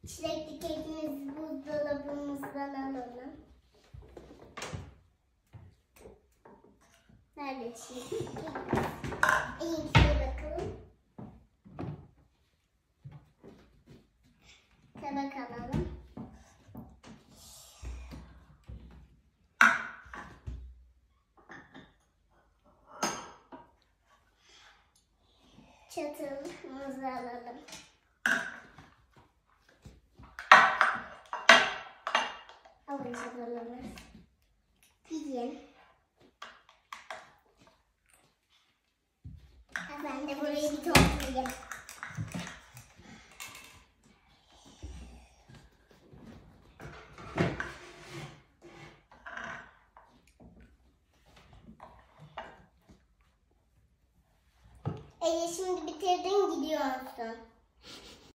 Çilekli kekimizi buzdolabımızdan alalım. Nerede çilekli kekimiz? En iyisine bakalım. Tabak alalım. Çatalımızı alalım. Alın çatalımız. Yiyin. Ben de burayı bir toplayayım. Şimdi bitirdin, gidiyorsun.